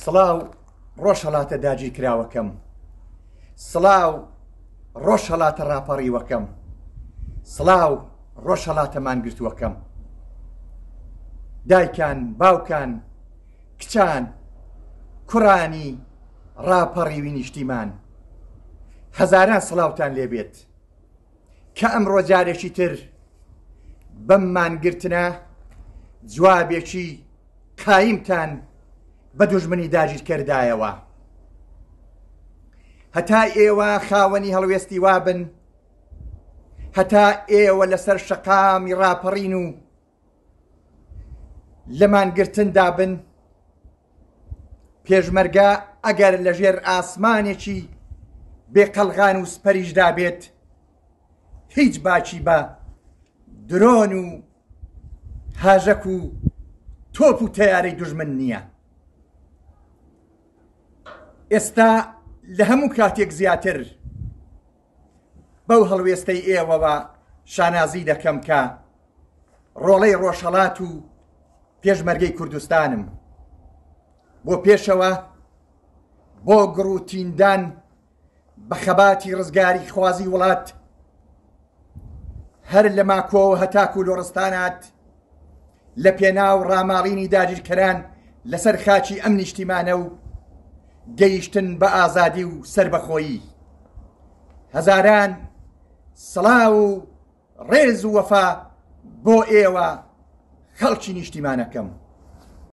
سڵاو ڕۆژ هەڵاتە داگیر کراوەکەم، سڵاو ڕۆژ هەڵاتە ڕاپەڕیوەکەم، سڵاو ڕۆژ هەڵاتە مانگرتووەکەم. دایکان، باوکان، کچان، کوڕانی ڕاپەڕیوی نیشتیمان، هەزاران سڵاوتان لێبێت کە ئەمڕۆ جارێکی تر بەم مانگرتنە جوابێکی قایمتان بە دوژمنی داگیر کردایەوە. هەتا ئێوە خاوەنی هەڵوێستی وابن، هەتا ئێوە لەسەر شەقامی ڕاپەڕین و لە مانگرتندا بن، پێشمەرگە ئەگەر لەژێر ئاسمانێکی بێقەلغان و سپەریشدا بێت، هیچ باکی بە درۆن و هاژەک و تۆپ و تەیارەی دوژمن نییە. ئێستا لە هەموو کاتێک زیاتر بەو هەڵوێستەی ئێوەوە شانازی دەکەم کە ڕۆڵەی ڕۆژهەڵات و پێشمەرگەی کوردستانم. بۆ پێشەوە بۆ گڕوتیندان بە خەباتی ڕزگاری خوازی وڵات هەر لە ماکۆوە هەتاکو لۆڕستانات لە پێناو ڕاماڵینی داگیرکەران لەسەر خاچی ئەم نیشتیمانە و گەیشتن بە ئازادی و سربەخۆیی. هەزاران سڵاو و ڕێز و وەفا بۆ ئێوە خەڵکی نیشتیمانەکەم.